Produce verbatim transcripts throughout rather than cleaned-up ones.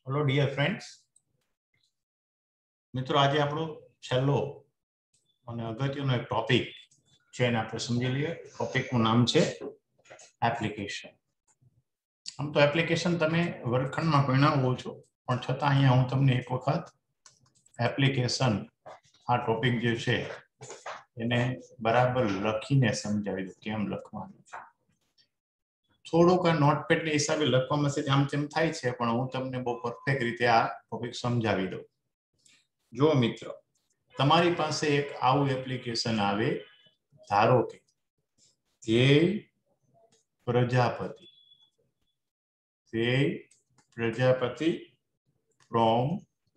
Hello dear friends मित्रों आज આપણો છેલ્લો અને અગત્યનો એક ટોપિક છે એને આપણે સમજી લઈએ। ટોપિકનું નામ છે એપ્લિકેશન। આમ તો એપ્લિકેશન તમે વર્ગખંડમાં ભણ્યા હોવો છો પણ છતાં અહીંયા હું તમને એક વખત એપ્લિકેશન આ ટોપિક જે છે એને બરાબર લખીને સમજાવી દઉં કેમ લખવાનું છે। થોડુંક આ નોટપેડના હિસાબે લખવામાં છે આમ તેમ થાય છે પણ હું તમને બહુ પરફેક્ટ રીતે આ ટોપિક સમજાવી દઉં। જો મિત્રો તમારી પાસે એક આવું એપ્લિકેશન આવે ધારો કે ધ્યેય પ્રજાપતિ ધ્યેય પ્રજાપતિ ફ્રોમ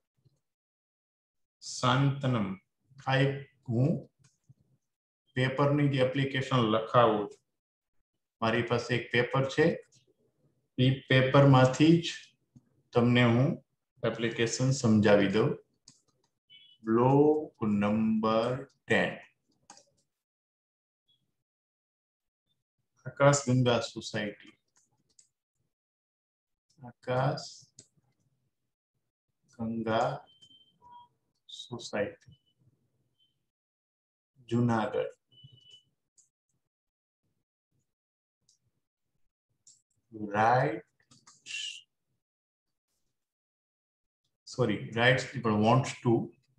શાંતનમ આ એક હું પેપરની જે એપ્લિકેશન લખાવું છું મારી પાસે એક પેપર છે એ પેપરમાંથી જ તમને હું એપ્લિકેશન સમજાવી દઉં। Block number ten Akash Ganga society Akash Ganga society Junagadh right sorry writes people wants to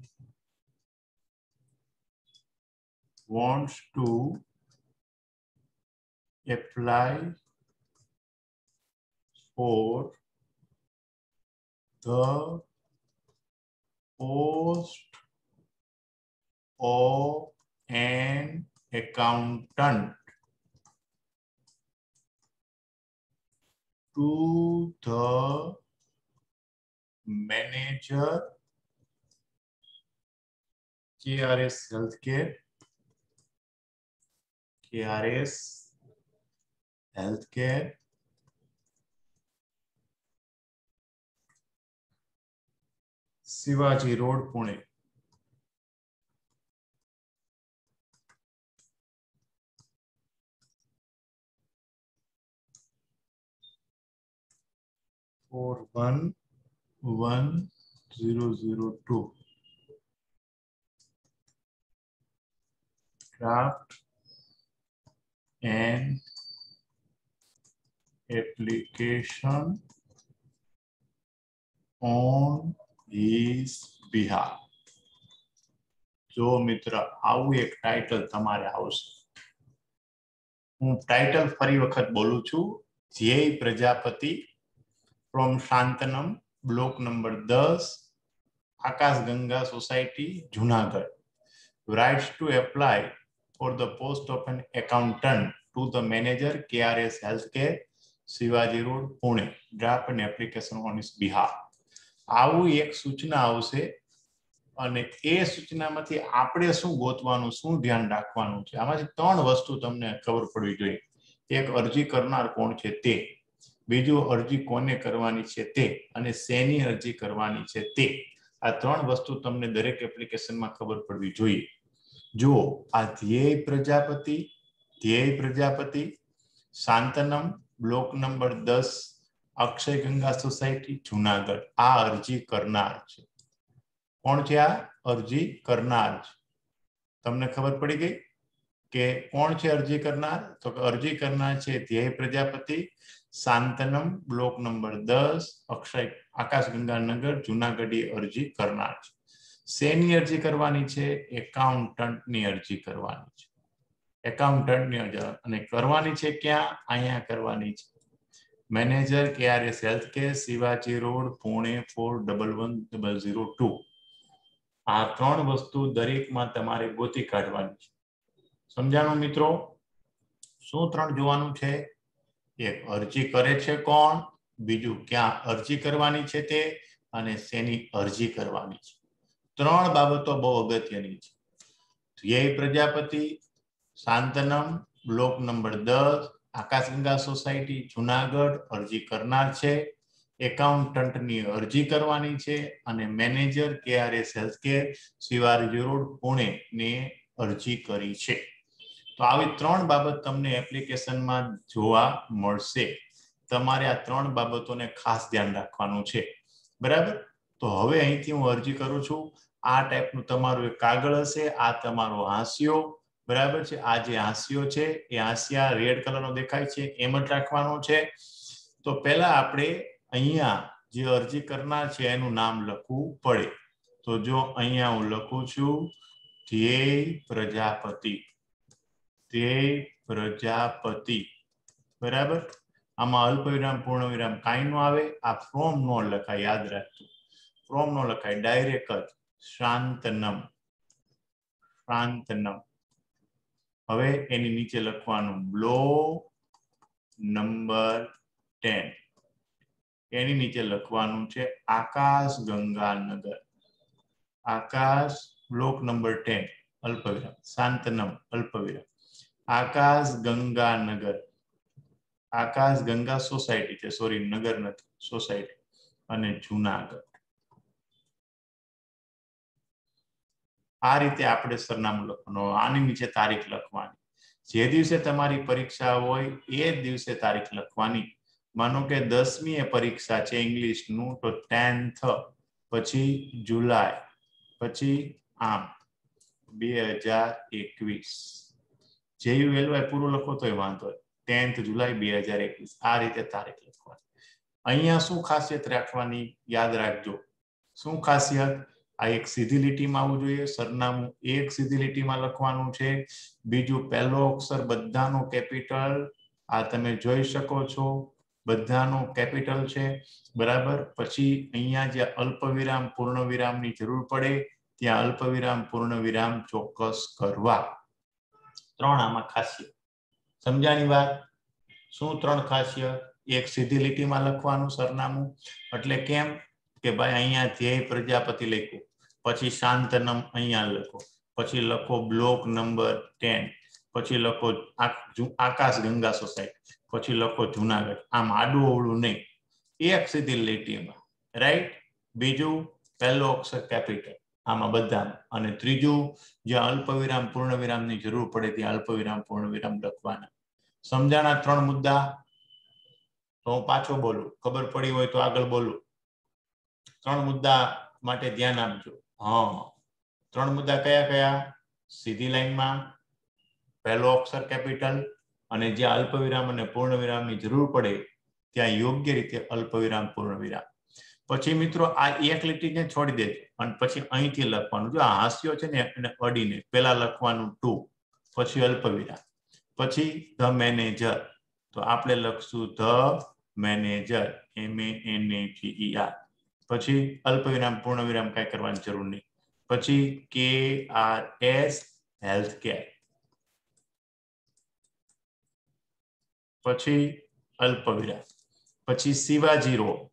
wants to apply for the post of an accountant to the manager K R S Healthcare K R S Healthcare Shivaji road Pune four one one zero zero two draft and application on his behalf। जो मित्र आવું एक title તમારે આવશે હું title ફરી વખત બોલું છું Dhyey Prajapati from Shantanam block number दस Akash Ganga society Junagadh writes to apply for the post of an accountant to the manager K R S Healthcare Shivaji road Pune draft an application on his behalf. આવું એક સૂચના આવશે અને એ સૂચનામાંથી આપણે શું ગોતવાનું શું ધ્યાન રાખવાનું છે આમાંથી ત્રણ વસ્તુ તમને ખબર પડવી જોઈએ। એક અરજી કરનાર કોણ છે તે, બીજું અરજી કોને કરવાની છે તે અને શેની અરજી કરવાની છે તે। આ ત્રણ વસ્તુ તમને દરેક એપ્લિકેશનમાં ખબર પડવી જોઈએ। જો આ ધ્યેય પ્રજાપતિ ધ્યેય પ્રજાપતિ શાંતનમ બ્લોક નંબર દસ અક્ષય ગંગા સોસાયટી જૂનાગઢ આ અરજી કરનાર છે। કોણ છે આ અરજી કરનાર છે? તમને ખબર પડી ગઈ કે કોણ છે અરજી કરનાર? તો અરજી કરનાર છે ધ્યેય પ્રજાપતિ શાંતનમ બ્લોક નંબર દસ અક્ષય આકાશ ગંગાનગર જૂનાગઢ અરજી કરનાર છે। શેની અરજી કરવાની છે? એકાઉન્ટન્ટની અરજી કરવાની છે। એકાઉન્ટન્ટની અરજી અને કરવાની છે ક્યાં? અહીંયા કરવાની છે manager K R S Healthcare Shivaji road Pune four one one zero zero two। આ ત્રણ વસ્તુ દરેકમાં તમારે ગોતી કાઢવાની છે। સમજાણું મિત્રો? શું ત્રણ જોવાનું છે? એક અરજી કરે છે કોણ, બીજું ક્યાં અરજી કરવાની છે તે અને શેની અરજી કરવાની છે। ત્રણ બાબતો બહુ અગત્યની છે। ધ્યેય પ્રજાપતિ શાંતનમ બ્લોક નંબર દસ આકાશગંગા સોસાયટી જૂનાગઢ અરજી કરનાર છે, એકાઉન્ટન્ટની અરજી કરવાની છે અને manager K R S Healthcare Shivaji road Pune ને અરજી કરી છે। તો આવી ત્રણ બાબત તમને એપ્લિકેશનમાં જોવા મળશે। તમારે આ ત્રણ બાબતોને ખાસ ધ્યાન રાખવાનું છે। બરાબર. તો હવે અહીંથી હું અરજી કરું છું. આ ટાઈપનું તમારું એક કાગળ હશે, આ તમારો હાંસિયો, બરાબર છે. આ જે હાંસિયો છે એ હાંસિયા રેડ કલરનો દેખાય છે એમ જ રાખવાનો છે. તો પહેલા આપણે અહીંયા જે અરજી કરનાર છે એનું નામ લખવું પડે. તો જો અહીંયા હું લખું છું ધ્યેય પ્રજાપતિ, ધ્યેય પ્રજાપતિ, બરાબર. આમાં અલ્પ વિરામ પૂર્ણ વિરામ કાંઈ ન આવે. આ ફ્રોમ નો લખાય, યાદ રાખજો, ફ્રોમ નો લખાય, ડાયરેક્ટ જ શાંતનમ, શાંતનમ. હવે એની નીચે લખવાનું બ્લોક નંબર ટેન, એની નીચે લખવાનું છે Akash Ganganagar, Akash block number ten અલ્પવિરામ શાંતનમ અલ્પવિરામ આકાશ ગંગાનગર, આકાશ ગંગા સોસાયટી છે, સોરી નગર નથી, સોસાયટી, અને જુનાગઢ. આ રીતે આપણે સરનામું લખવાનું. આની નીચે તારીખ લખવાની. જે દિવસે તમારી પરીક્ષા હોય એ જ દિવસે તારીખ લખવાની. માનો કે દસમી એ પરીક્ષા છે ઇંગ્લિશનું, તો ટેન્થ, પછી જુલાઈ, પછી આમ બે હજાર એકવીસ. જેયું વેલવાય પૂરું લખો તોય વાંધો નહીં. ટેન્થ જુલાઈ બે હજાર એકવીસ, આ રીતે તારીખ લખવાની. અહીંયા શું ખાસિયત રાખવાની યાદ રાખજો. શું ખાસિયત? આ એક સીધી લીટીમાં આવવું જોઈએ. સરનામું એક સીધી લીટીમાં લખવાનું છે. બીજું પહેલો અક્ષર બધાનો કેપિટલ, આ તમે જોઈ શકો છો, બધાનો કેપિટલ છે, બરાબર. પછી અહીંયા જે અલ્પવિરામ પૂર્ણ વિરામની જરૂર પડે ત્યાં અલ્પવિરામ પૂર્ણ વિરામ ચોક્કસ કરવા. ત્રણ આમાં ખાસિયત. સમજાણી વાત? શું ત્રણ ખાસિયત? એક સીધી લીટીમાં લખવાનું સરનામું, એટલે કેમ કે ભાઈ અહીંયા ધ્યેય પ્રજાપતિ લખ્યું, પછી શાંતનમ અહીંયા લખો, પછી લખો બ્લોક નંબર ટેન, પછી લખો આકાશ ગંગા સોસાયટી, પછી લખો જુનાગઢ. આમ આડું અવળું નહીં, એક સીધી લીટીમાં, રાઈટ. બીજું પહેલો અક્ષર કેપિટલ આમાં બધામાં, અને ત્રીજું જ્યાં અલ્પવિરામ પૂર્ણ વિરામની જરૂર પડે ત્યાં અલ્પવિરામ પૂર્ણ વિરામ લખવાના. સમજાણા ત્રણ મુદ્દા? તો હું પાછો બોલું, ખબર પડી હોય તો આગળ બોલું. ત્રણ મુદ્દા માટે ધ્યાન આપજો. હા, ત્રણ મુદ્દા કયા કયા? સીધી લાઈનમાં પહેલો અક્ષર કેપિટલ, અને જ્યાં અલ્પવિરામ અને પૂર્ણ વિરામની જરૂર પડે ત્યાં યોગ્ય રીતે અલ્પવિરામ પૂર્ણ વિરામ. પછી મિત્રો આ એક લીટીને છોડી દેજો અને પછી અહીંથી લખવાનું. જો આ હાસ્યો છે ને એને અડીને પહેલા લખવાનું ટુ, પછી અલ્પવિરામ, પછી ધ મેનેજર. તો આપણે લખશું the manager, M A N A G E R. પછી અલ્પવિરામ પૂર્ણ વિરામ કઈ કરવાની જરૂર નહીં. પછી કે આર એસ હેલ્થ કેર, પછી અલ્પવિરામ, પછી શિવાજી રોડ,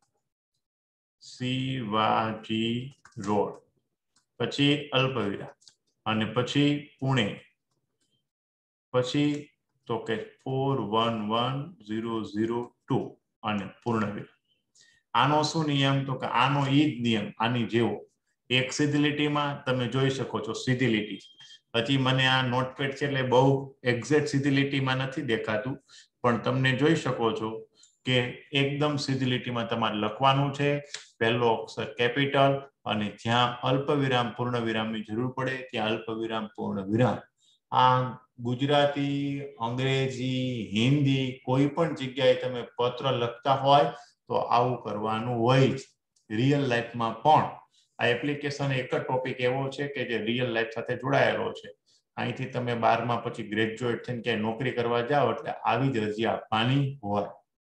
શિવાજી રોડ, પછી અલ્પવિરામ, અને પછી પુણે, પછી તો કે four one one zero zero two, અને પૂર્ણ વિરામ. આનો શું નિયમ? તો કે આનો ઈ જ નિયમ, આની જેવો. એક સીધી લીટીમાં તમે જોઈ શકો છો, સીધી લીટી. હજી મને આ નોટપેડ છે એટલે બહુ એક્ઝેક્ટ સીધી લીટીમાં નથી દેખાતું, પણ તમને જોઈ શકો છો કે એકદમ સીધી લીટીમાં તમારે લખવાનું છે. પહેલો અક્ષર કેપિટલ, અને જ્યાં અલ્પવિરામ પૂર્ણ વિરામની જરૂર પડે ત્યાં અલ્પવિરામ પૂર્ણ વિરામ. આ ગુજરાતી, અંગ્રેજી, હિન્દી કોઈ પણ જગ્યાએ તમે પત્ર લખતા હોય તો આવું કરવાનું હોય જ. રિયલ લાઈફમાં પણ આ એપ્લિકેશન એક જ ટોપિક એવો છે કે જે રિયલ લાઈફ સાથે જોડાયેલો છે. અહીંથી તમે બારમા પછી ગ્રેજ્યુએટ થઈને ક્યાંય નોકરી કરવા જાઓ એટલે આવી જ અરજી આપવાની હોય.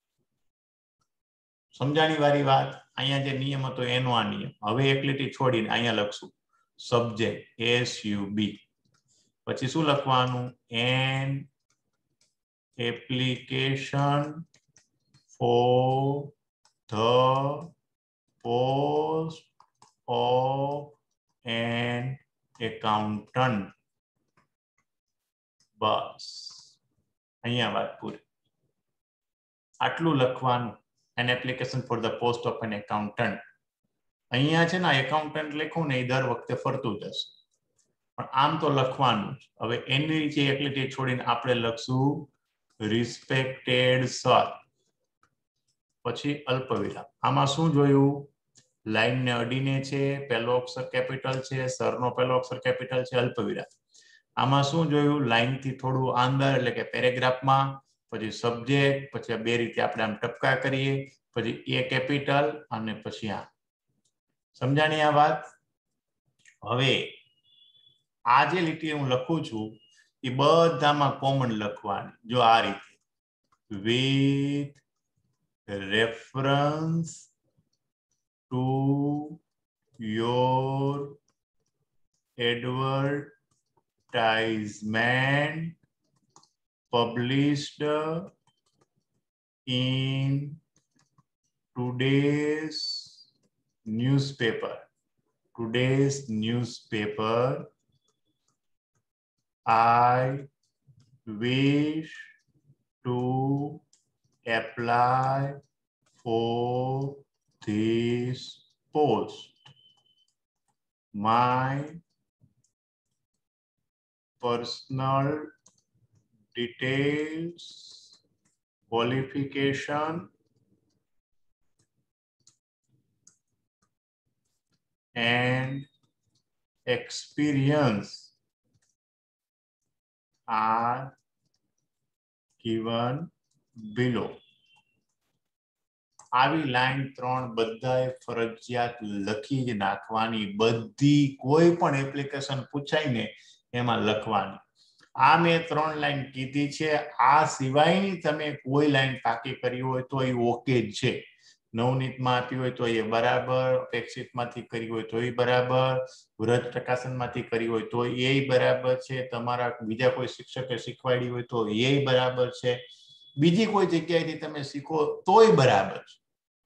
સમજાણી વાળી વાત? અહીંયા જે નિયમ હતો એનો આ નિયમ. હવે એક લીટી છોડીને અહીંયા લખશું સબ્જેક્ટ, એસ યુ બી. પછી શું લખવાનું? An application for the post of an accountant. બસ અહીંયા વાત પૂરી. આટલું લખવાનું. An application for the post of an accountant. અહીંયા છે ને એકાઉન્ટન્ટ લખું ને એ દર વખતે ફરતું જશે, પણ આમ તો લખવાનું જ. હવે એની નીચે એક લીટી છોડીને આપણે લખશું રિસ્પેક્ટેડ સર, પછી અલ્પવિરામ. આમાં શું જોયું? લાઈન ને અડીને છે, પહેલો અક્ષર કેપિટલ છે, સરનો પહેલો અક્ષર કેપિટલ છે, અલ્પવિરામ. આમાં શું જોયું? લાઈન થી થોડું અંદર એટલે કે પેરેગ્રાફમાં, પછી સબ્જેક્ટ, પછી બે રીતે આપણે આમ ટપકા કરીએ, પછી એ કેપિટલ અને પછી આ. સમજાણી આ વાત? હવે આ જે લીટી હું લખું છું એ બધામાં કોમન લખવાની. જો આ રીતે with reference to your advertisement published in today's newspaper. Today's newspaper. I wish to apply for this post. My personal details, qualification, and experience are given below. આવી લાઈન ત્રણ બધાએ ફરજિયાત લખી જ નાખવાની. બધી કોઈ પણ એપ્લિકેશન પૂછાય ને એમાં લખવાની. આ મેં ત્રણ લાઈન કીધી છે. આ સિવાયની તમે કોઈ લાઈન પાકી કરી હોય તો એ ઓકે જ છે. નવનીતમાં આપી હોય તો એ બરાબર, અપેક્ષિતમાંથી કરી હોય તો એ બરાબર, વ્રજ પ્રકાશનમાંથી કરી હોય તો એ બરાબર છે, તમારા બીજા કોઈ શિક્ષકે શીખવાડી હોય તો એ બરાબર છે, બીજી કોઈ જગ્યાએથી તમે શીખો તોય બરાબર છે.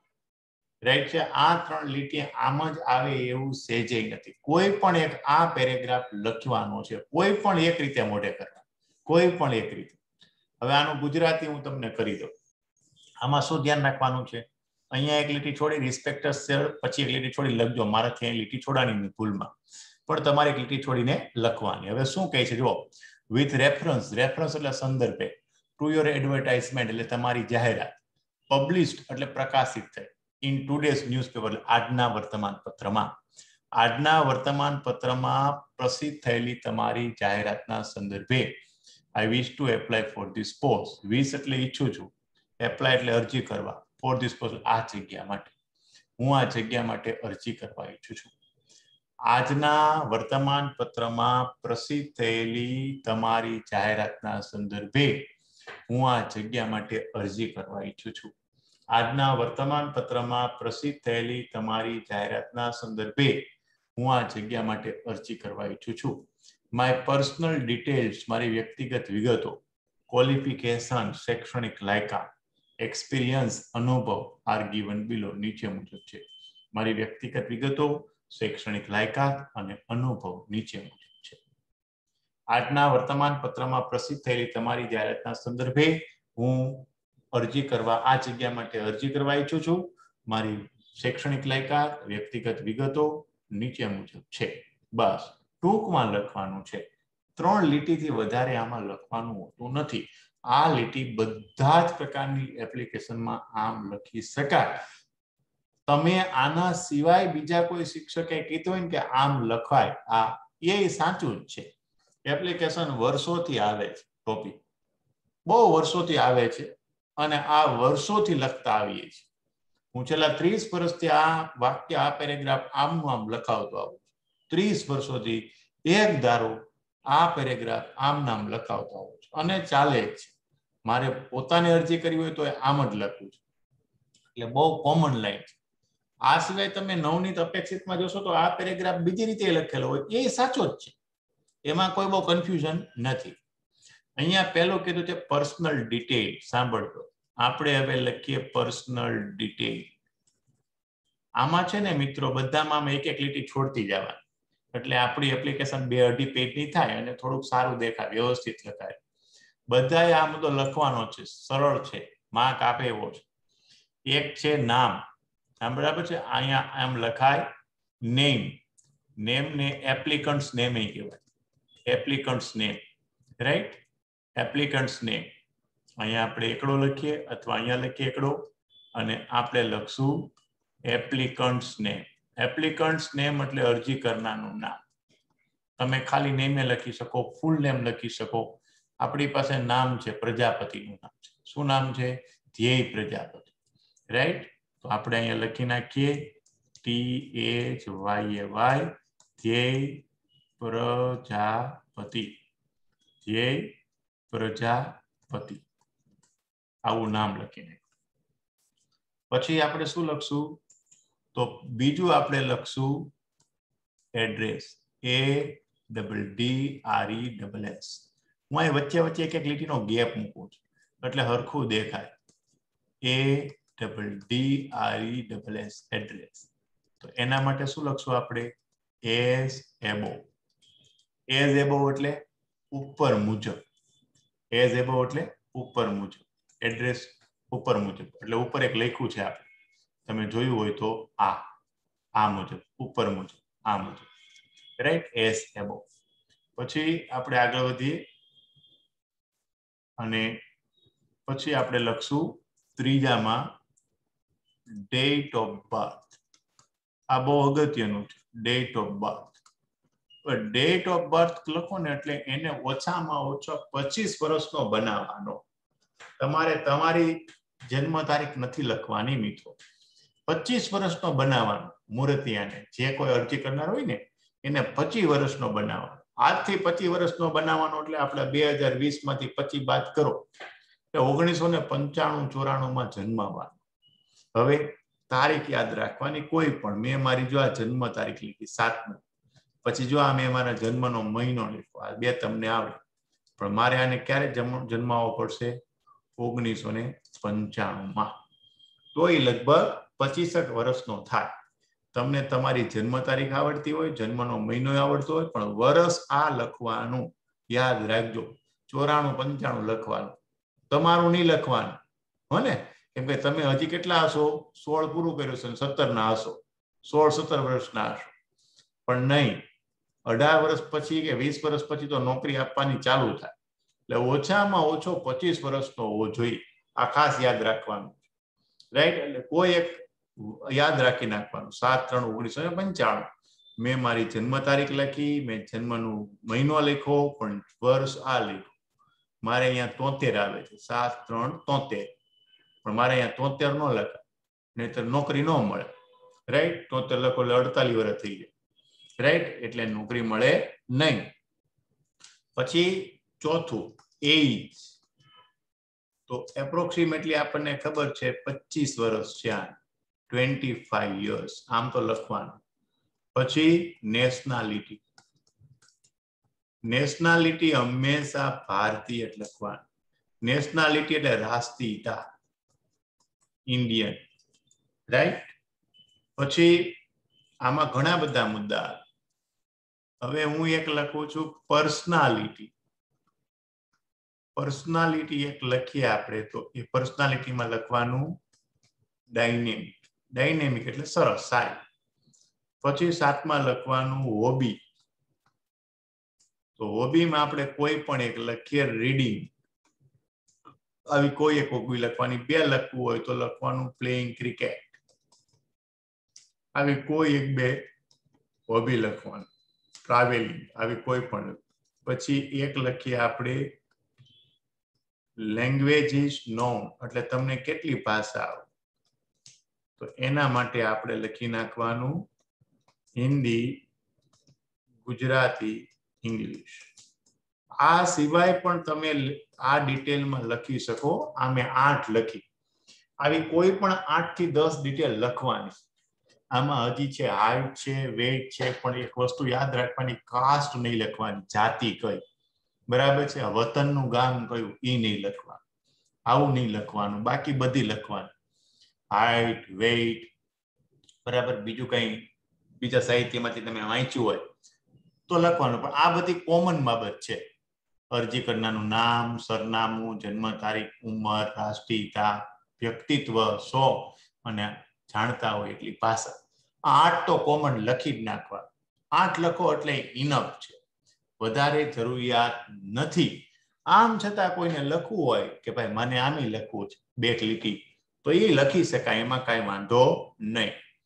રાઈટ છે? આ ત્રણ લીટી આમ જ આવે એવું સહેજે નથી. કોઈ પણ એક આ પેરેગ્રાફ લખવાનો છે, કોઈ પણ એક રીતે મોઢે કરવા, કોઈ પણ એક રીતે. હવે આનું ગુજરાતી હું તમને કરી દઉં. આમાં શું ધ્યાન રાખવાનું છે? અહીંયા એક લીટી છોડી રિસ્પેક્ટર સર, પછી એક લીટી છોડી લખજો. મારાથી અહીં લીટી છોડાની ભૂલમાં પણ તમારે એક લીટી છોડીને લખવાની. હવે શું કહે છે જુઓ, વિથ રેફરન્સ, રેફરન્સ એટલે સંદર્ભે, ટુ યોર એડવર્ટાઇઝમેન્ટ એટલે તમારી જાહેરાત, પબ્લિશ્ડ એટલે પ્રકાશિત થઈ, ઇન ટુડેઝ ન્યૂઝપેપર એટલે આજના વર્તમાન પત્રમાં, આજના વર્તમાન પત્રમાં પ્રસિદ્ધ થયેલી તમારી જાહેરાતના સંદર્ભે I wish to apply for this post. Wish એટલે ઈચ્છું છું, એપ્લાય એટલે અરજી કરવા, ફોર ધીસ પોસ્ટ આ જગ્યા માટે, હું આ જગ્યા માટે અરજી કરવા ઈચ્છું છું. આજના વર્તમાન પત્રમાં પ્રસિદ્ધ થયેલી તમારી જાહેરાતના સંદર્ભે હું આ જગ્યા માટે અરજી કરવા ઈચ્છું છું. આજના વર્તમાન પત્રમાં પ્રસિદ્ધ થયેલી તમારી જાહેરાતના સંદર્ભે હું આ જગ્યા માટે અરજી કરવા ઈચ્છું છું. માય પર્સનલ ડિટેલ્સ, મારી વ્યક્તિગત વિગતો, ક્વોલિફિકેશન શૈક્ષણિક લાયકાત, એક્સપિરિયન્સ અનુભવ આર ગિવન બિલો નીચે મુજબ છે. મારી વ્યક્તિગત વિગતો, શૈક્ષણિક લાયકાત અને અનુભવ નીચે મુજબ છે. આજના વર્તમાન પત્રમાં પ્રસિદ્ધ થયેલી તમારી જાહેરાતના સંદર્ભે હું અરજી કરવા આ જગ્યા માટે અરજી કરવા ઈચ્છું છું. મારી શૈક્ષણિક લાયકાત, વ્યક્તિગત વિગતો નીચે મુજબ છે. બસ ટૂંકમાં લખવાનું છે. ત્રણ લીટીથી વધારે આમાં લખવાનું હોતું નથી. આ લીટી બધા જ પ્રકારની એપ્લિકેશનમાં આમ લખી શકાય. તમે આના સિવાય બીજા કોઈ શિક્ષકે કીધું હોય ને કે આમ લખાય, આ એ સાચું જ છે. એપ્લિકેશન વર્ષોથી આવે છે, ટોપિક બહુ વર્ષોથી આવે છે અને આ વર્ષોથી લખતા આવીએ છીએ. હું છેલ્લા ત્રીસ વર્ષથી આ વાક્ય, આ પેરેગ્રાફ આમનું આમ લખાવતો આવું છું. ત્રીસ વર્ષોથી એક ધારો આ પેરેગ્રાફ આમ નામ લખાવતો આવું છું અને ચાલે જ છે. મારે પોતાની અરજી કરવી હોય તો આમ જ લખું છું. એટલે બહુ કોમન લાઈન છે. આ સિવાય તમે નવનીત અપેક્ષિતમાં જોશો તો આ પેરેગ્રાફ બીજી રીતે લખેલો હોય એ સાચો જ છે. એમાં કોઈ બહુ કન્ફ્યુઝન નથી. અહીંયા પહેલું કીધું છે પર્સનલ ડિટેલ. સાંભળજો, આપણે હવે લખીએ પર્સનલ ડિટેલ. આમાં છે ને મિત્રો બધામાં એક એક લીટી છોડતી જવાની, એટલે આપણી એપ્લિકેશન બે અઢી પેજની થાય અને થોડુંક સારું દેખાય, વ્યવસ્થિત લખાય. બધાએ આ મુદ્દો લખવાનો છે, સરળ છે, માર્ક આપે એવો છે. એક છે નામ, આમ બરાબર છે, અહીંયા આમ લખાય નેમ. નેમ ને એપ્લિકન્ટ્સ નેમ એ કહેવાય, applicant's name, right? Applicant's name અહીંયા આપણે એકડો લખીએ અથવા અહીંયા લખીએ એકડો અને આપણે લખશું એપ્લિકન્ટ્સ નેમ. એપ્લિકન્ટ્સ નેમ એટલે અરજી કરનારનું નામ. તમે ખાલી નેમે લખી શકો, ફૂલ નેમ લખી શકો. આપણી પાસે નામ છે, પ્રજાપતિનું નામ છે. શું નામ છે? ધ્યેય પ્રજાપતિ. રાઈટ? તો આપણે અહીંયા લખી નાખીએ T H Y A Y Dhyey Prajapati. ધ્યેય પ્રજાપતિ આવું નામ લખીને પછી આપણે શું લખશું? તો બીજું આપણે લખશું address. A double D R E double S. હું અહીં વચ્ચે વચ્ચે એક એક લીટીનો ગેપ મૂકું છું એટલે હરખું દેખાય. A double D R E double S address. તો એના માટે શું લખશું આપણે? એઝ એબો. એઝ એબો એટલે ઉપર મુજબ. એઝ એબો એટલે ઉપર મુજબ. એડ્રેસ ઉપર મુજબ એટલે ઉપર એક લખ્યું છે આપણે, તમે જોયું હોય તો આ આ મુજબ, ઉપર મુજબ, આ મુજબ. રાઈટ? As above. પછી આપણે આગળ વધીએ અને પછી આપણે લખશું ત્રીજામાં ડેટ ઓફ બર્થ. આ બહુ અગત્યનું છે, date of birth. Date of birth લખો ને એટલે એને ઓછામાં ઓછો પચીસ વર્ષનો બનાવવાનો. તમારે તમારી જન્મ તારીખ નથી લખવાની મિત્રો. પચીસ વર્ષનો બનાવવાનો. મુરતિયાને જે કોઈ અરજી કરનાર હોય ને એને પચીસ વર્ષનો બનાવવાનો. આજથી પચીસ વર્ષનો બનાવવાનો એટલે આપણે બે હજાર વીસ માંથી પચીસ બાદ કરો એટલે ઓગણીસો ને પંચાણું ચોરાણું માં જન્મવાનો. હવે તારીખ યાદ રાખવાની કોઈ પણ. મેં મારી જો આ જન્મ તારીખ લીધી સાતમી, પછી જો આ મેં મારા જન્મનો મહિનો લીધો, આ બે તમને આવડે. પણ મારે આને ક્યારે જન્માવવો પડશે? ઓગણીસો ને પંચાણું માં. તો એ લગભગ પચીસક વર્ષનો થાય. તમને તમારી જન્મ તારીખ આવડતી હોય, જન્મનો મહિનો આવડતો હોય, પણ વર્ષ આ લખવાનું યાદ રાખજો. ચોરાણું પંચાણું લખવાનું, તમારું નહીં લખવાનું. હો ને? કેમ કે તમે હજી કેટલા હશો? સોળ પૂરું કર્યું છે, સત્તર ના હશો, સોળ સત્તર વર્ષના હશો. પણ નહીં, અઢાર વર્ષ પછી કે વીસ વર્ષ પછી તો નોકરી આપવાની ચાલુ થાય. એટલે ઓછામાં ઓછો પચીસ વર્ષનો હોવો જોઈએ. આ ખાસ યાદ રાખવાનું. રાઈટ? એટલે કોઈ એક યાદ રાખી નાખવાનું. સાત ત્રણ ઓગણીસો ને પંચાણું. મેં મારી જન્મ તારીખ લખી, મેં જન્મનો મહિનો લખ્યો, પણ વર્ષ આ લખ્યું. મારે અહીંયા તોતેર આવે છે, સાત ત્રણ તોતેર. પણ મારે અહીંયા તોતેર ન લખાય, નહીતર નોકરી ન મળે. રાઈટ? તોતેર લખો એટલે અડતાલીસ વર્ષ થઈ જાય. રાઈટ? એટલે નોકરી મળે નહીં. પછી ચોથું એજ. તો એપ્રોક્સિમેટલી આપણને ખબર છે પચીસ વર્ષ છે. ટ્વેન્ટી ફાઈવ યર્સ આમ તો લખવાનું. પછી નેશનાલિટી. નેશનાલિટી હંમેશા ભારતીય જ લખવાનું. નેશનાલિટી એટલે રાષ્ટ્રીયતા, ઇન્ડિયન. રાઈટ? પછી આમાં ઘણા બધા મુદ્દા. હવે હું એક લખું છું પર્સનાલિટી. પર્સનાલિટી એક લખીએ આપણે તો એ પર્સનાલિટીમાં લખવાનું ડાયનેમિક. ડાયનેમિક એટલે સરસ, સારી. પછી સાતમાં લખવાનું હોબી. તો હોબીમાં આપણે કોઈ પણ એક લખીએ રીડિંગ. આવી કોઈ એક હોબી લખવાની. બે લખવું હોય તો લખવાનું પ્લેઇંગ ક્રિકેટ. આવી કોઈ એક બે હોબી લખવાનું. ટ્રાવેલિંગ, આવી કોઈ પણ. પછી એક લખીએ આપણે લેંગ્વેજ ઇઝ નોન એટલે તમને કેટલી ભાષા આવે. તો એના માટે આપણે લખી નાખવાનું હિન્દી, ગુજરાતી, ઇંગ્લિશ. આ સિવાય પણ તમે આ ડિટેલમાં લખી શકો. આ મેં આઠ લખી. આવી કોઈ પણ આઠ થી દસ ડિટેલ લખવાની. આમાં હજી છે હાઈટ છે, વેઇટ છે, પણ એક વસ્તુ યાદ રાખવાની, કાસ્ટ નહીં લખવાની, જાતિ કઈ. બરાબર છે? વતનનું ગામ કયું એ નહીં લખવાનું. આવું નહીં લખવાનું. બાકી બધી લખવાનું. હાઈટ, વેઇટ, બરાબર. બીજું કઈ બીજા સાહિત્યમાંથી તમે વાંચ્યું હોય તો લખવાનું. પણ આ બધી કોમન બાબત છે. અરજી કરનારનું નામ, સરનામું, જન્મ તારીખ, ઉંમર, રાષ્ટ્રીયતા, વ્યક્તિત્વ, શોખ અને જાણતા હોય એટલી ભાષા. આ આઠ તો કોમન લખી જ નાખવા. આઠ લખો એટલે ઇનફ છે, વધારે જરૂરિયાત નથી. આમ છતાં કોઈને લખવું હોય કે ભાઈ મને આમી લખવું છે બે લીટી, તો એ લખી શકાય, એમાં કાંઈ વાંધો નહીં.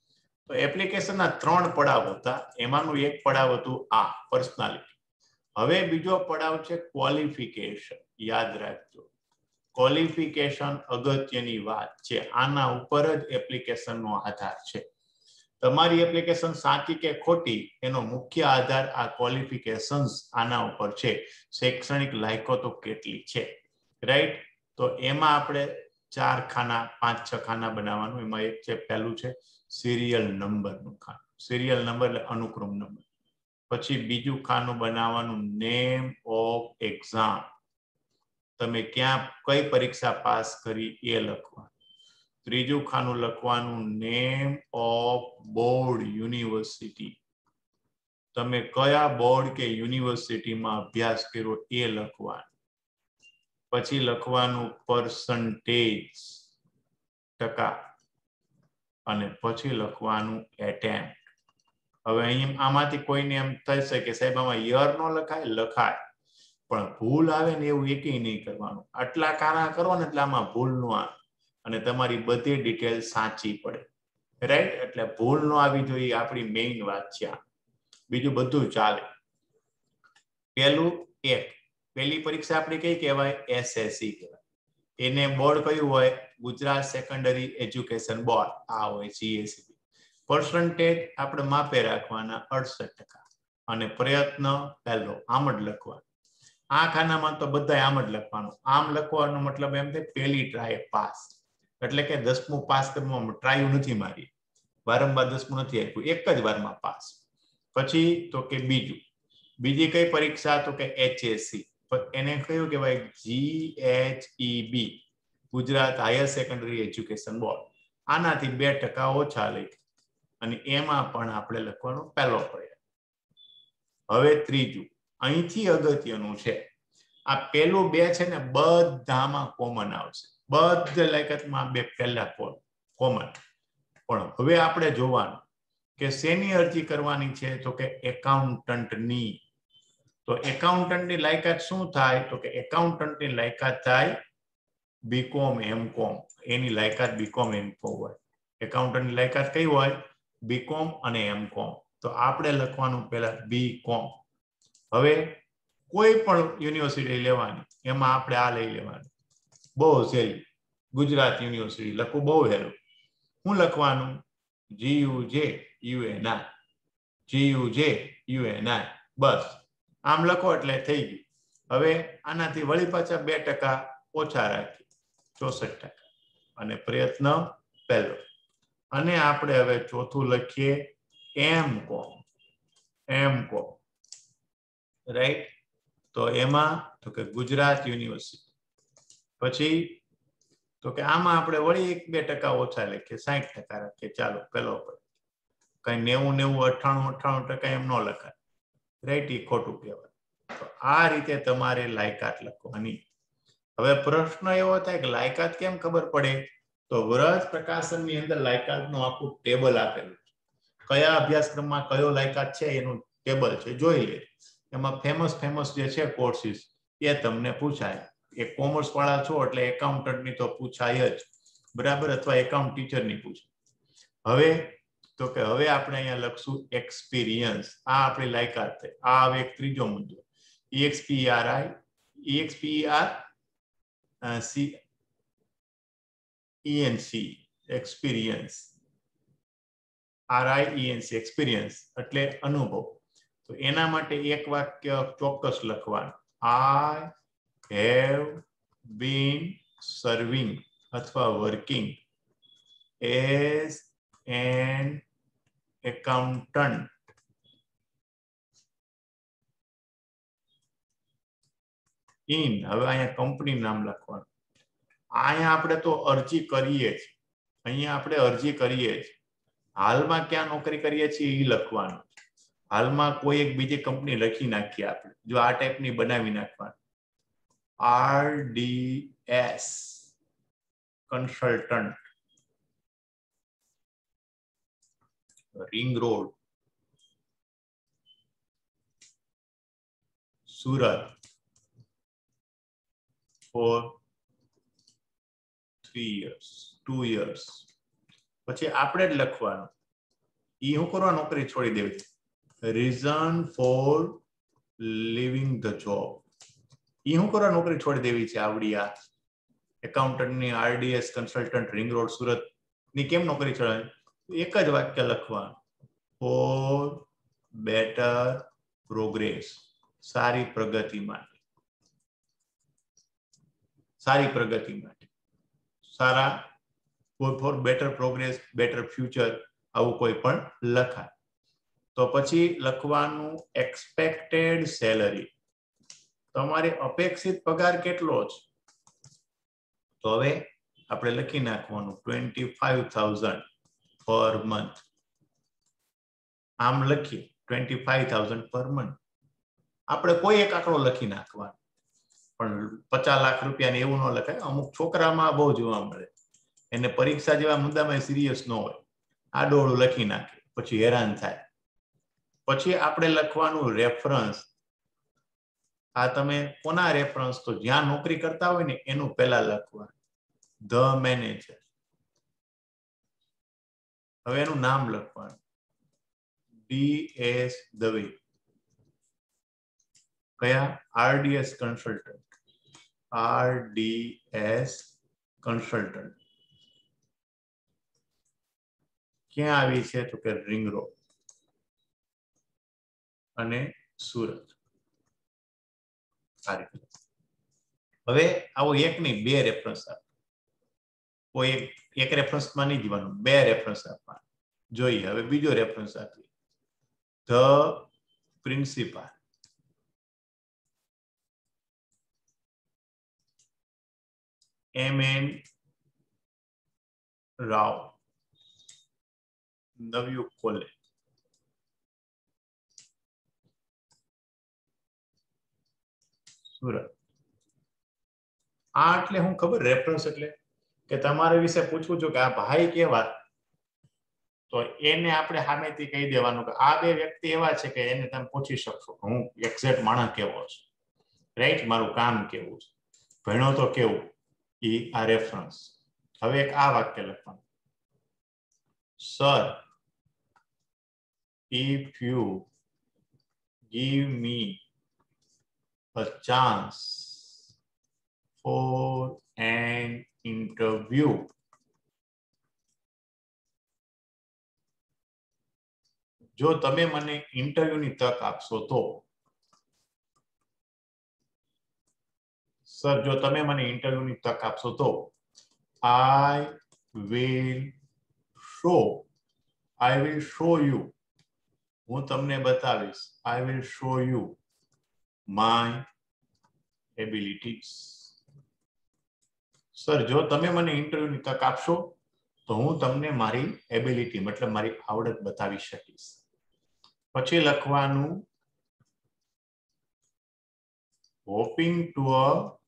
તો એપ્લિકેશનના ત્રણ પડાવ હતા, એમાંનું એક પડાવ હતું આ પર્સનાલિટી. હવે બીજો પડાવ છે ક્વોલિફિકેશન. યાદ રાખજો, ક્વોલિફિકેશન અગત્યની વાત છે. આના ઉપર જ એપ્લિકેશનનો આધાર છે. તમારી એપ્લિકેશન સાચી કે ખોટી એનો મુખ્ય આધાર આ ક્વોલિફિકેશન્સ આના ઉપર છે. શૈક્ષણિક લાયકાતો કેટલી છે, રાઈટ? તો એમાં આપણે ચાર ખાના પાંચ છ ખાના બનાવવાનું. એમાં એક છે પહેલું છે સિરિયલ નંબરનું ખાનું. સિરિયલ નંબર એટલે અનુક્રમ નંબર. પછી બીજું ખાનું બનાવવાનું નેમ ઓફ એક્ઝામ. તમે ક્યાં કઈ પરીક્ષા પાસ કરી એ લખવાનું. ત્રીજું ખાનું લખવાનું નેમ ઓફ બોર્ડ યુનિવર્સિટી. તમે કયા બોર્ડ કે યુનિવર્સિટીમાં અભ્યાસ કર્યો એ લખવાનું. પછી લખવાનું પર્સન્ટેજ, ટકા, અને પછી લખવાનું એટેમ્પ્ટ. હવે અહીં આમાંથી કોઈને એમ થઈ શકે સાહેબ આમાં યર નો લખાય, લખાય, પણ ભૂલ આવે ને એવું એકેય નહીં કરવાનું. આટલા કાના કરો ને એટલે આમાં ભૂલ ન આવે અને તમારી બધી ડિટેલ સાચી પડે, રાઈટ? એટલે ભૂલ ન આવી જોઈએ, આપણી મેઇન વાત છે. બીજું બધું ચાલે. પહેલું એક પહેલી પરીક્ષા આપણી કઈ કહેવાય? એસએસસી કહેવાય. એને બોર્ડ કયું હોય? Gujarat secondary education board. આ હોય સીએસસી. પર્સન્ટેજ આપણે માપે રાખવાના અડસઠ ટકા. અને પ્રયત્ન પહેલો આમ જ લખવાનું. આ ખાનામાં તો બધા આમ જ લખવાનું. આમ લખવાનો મતલબ એમ થાય પહેલી ટ્રાય પાસ, એટલે કે દસમું પાસ કરવામાં ટ્રાય નથી મારી, વારંવાર દસમું નથી આપ્યું, એક જ વારમાં પાસ. પછી તો કે બીજું બીજી કઈ પરીક્ષા? તો કે એચએસસી. એને કયું કહેવાય? GHEB, Gujarat higher secondary education board. આનાથી બે ટકા ઓછા લઈ અને એમાં પણ આપણે લખવાનો પહેલો પડે. હવે ત્રીજું અહીંથી અગત્યનું છે. આ પેલું બે છે ને બધામાં કોમન આવશે. બધા લાયકાતમાં બે પહેલા કોમન. પણ હવે આપણે જોવાનું કે શેની અરજી કરવાની છે? તો કે એકાઉન્ટન્ટની. તો એકાઉન્ટન્ટની લાયકાત શું થાય? તો કે એકાઉન્ટન્ટની લાયકાત થાય બીકોમ એમકોમ. એની લાયકાત બીકોમ એમકોમ હોય. એકાઉન્ટન્ટની લાયકાત કઈ હોય? બીકોમ અને એમકોમ. તો આપણે લખવાનું પહેલા બીકોમ. હવે કોઈ પણ યુનિવર્સિટી લેવાની, એમાં આપણે આ લઈ લેવાનું, બહુ સહેલી ગુજરાત યુનિવર્સિટી લખવું બહુ સહેલું. શું લખવાનું? જીયુજે યુએનઆઈ, જીયુજે યુએનઆઈ. બસ આમ લખો એટલે થઈ ગયું. હવે આનાથી વળી પાછા બે ટકા ઓછા રાખી, ચોસઠ ટકા. અને પ્રયત્ન પહેલો. અને આપણે હવે ચોથું લખીએ એમકોમ. MCom, right? તો એમાં તો કે ગુજરાત યુનિવર્સિટી. પછી તો કે આમાં આપણે વળી એક બે ટકા ઓછા લખીએ, સાઠ ટકા રાખીએ. ચાલો પેલો પર કઈ નેવું નેવું અઠ્ઠાણું અઠ્ઠાણું ટકા એમ ન લખાય, રાઈટ? એ ખોટું કહેવાય. તો આ રીતે તમારે લાયકાત લખવાની. હવે પ્રશ્ન એવો થાય કે લાયકાત કેમ ખબર પડે? તો વ્રજ પ્રકાશનની અંદર લાયકાતનું આખું ટેબલ આપેલું છે. કયા અભ્યાસક્રમમાં કયો લાયકાત છે એનું ટેબલ છે, જોઈ લે. એમાં ફેમસ ફેમસ જે છે કોર્સિસ એ તમને પૂછાય. એ કોમર્સ વાળા છો એટલે એકાઉન્ટન્ટની તો પૂછાય જ, બરાબર? અથવા એકાઉન્ટ ટીચરની પૂછાય. હવે તો કે હવે આપણે અહીંયા લખશું એક્સપિરિયન્સ. આ આપણી લાયકાત થઈ. આ હવે એક ત્રીજો મુદ્દો. EXPRI, EXPR C ENC experience, RIENC experience એટલે અનુભવ. તો એના માટે એક વાક્ય ચોક્કસ લખવાનું. આઈ હેવ બીન સર્વિંગ અથવા working as an accountant in. હવે અહીંયા કંપની નામ લખવાનું. અહીંયા આપણે તો અરજી કરીએ જ, અહીંયા આપણે અરજી કરીએ જ. હાલમાં ક્યાં નોકરી કરીએ છીએ એ લખવાનું. હાલમાં કોઈ એક બીજી કંપની લખી નાખીએ આપણે, જો આ ટાઈપની બનાવી નાખવાનું. RDS consultant, ring road, Surat, four three years, two years. પછી આપણે જ લખવાનું ઈ હું કરવા નોકરી છોડી દેવી છે. Reason for leaving the job. ઈ હું કરવા નોકરી છોડી દેવી છે આવડી આ એકાઉન્ટન્ટની RDS consultant ring road Surat ની કેમ નોકરી છોડાય? એક જ વાક્ય લખવાનું, ફોર બેટર પ્રોગ્રેસ, સારી પ્રગતિ માટે, સારી પ્રગતિ માટે, સારા for better progress, better future, આવું કોઈ પણ લખાય. તો પછી લખવાનું એક્સપેક્ટેડ સેલરી, તમારે અપેક્ષિત પગાર કેટલો છે? તો હવે આપણે લખી નાખવાનું twenty five thousand per month. આમ લખીએ twenty five thousand per month. આપણે કોઈ એક આંકડો લખી નાખવાનો, પણ પચાસ લાખ રૂપિયા ને એવું ન લખાય. અમુક છોકરામાં બહુ જોવા મળે, એને પરીક્ષા જેવા મુદ્દામાં સિરિયસ ન હોય, આડોળું લખી નાખે, પછી હેરાન થાય. પછી આપણે લખવાનું રેફરન્સ. આ તમે કોના રેફરન્સ? તો જ્યાં નોકરી કરતા હોય ને એનું પહેલા લખવાનું, ધ મેનેજર. હવે એનું નામ લખવાનું, ડી એસ દવે. કયા? RDS consultant, RDS consultant. ક્યાં આવી છે? તો કે રિંગ રોડ અને સુરત. હવે આવો એક નહીં, બે રેફરન્સ આપો. કોઈ એક એક રેફરન્સમાં નહીં જવાનું, બે રેફરન્સ આપવા જોઈએ. હવે બીજો રેફરન્સ આપીએ, the principal. M N Rao, Navyug college. Surat. આ એટલે હું ખબર? રેફરન્સ એટલે કે તમારે વિશે પૂછવું છું કે આ ભાઈ કેવા, તો એને આપણે સામેથી કહી દેવાનું કે આ બે વ્યક્તિ એવા છે કે એને તમે પૂછી શકશો હું એક્ઝેક્ટ માણસ કેવો છે, રાઈટ? મારું કામ કેવું છે, ભણ્યો તો કેવું, ઈ આ રેફરન્સ. હવે એક આ વાક્ય લખવાનું, sir if you give me a chance for an interview, જો તમે મને ઇન્ટરવ્યુની તક આપશો તો. સર જો તમે મને ઇન્ટરવ્યુની તક આપશો તો I will show I will show you, હું તમને બતાવીશ, I will show you my abilities. Sir જો તમે મને ઇન્ટરવ્યુની તક આપશો તો હું તમને મારી એબિલિટી મતલબ મારી આવડત બતાવી શકીશ. પછી લખવાનું hoping to a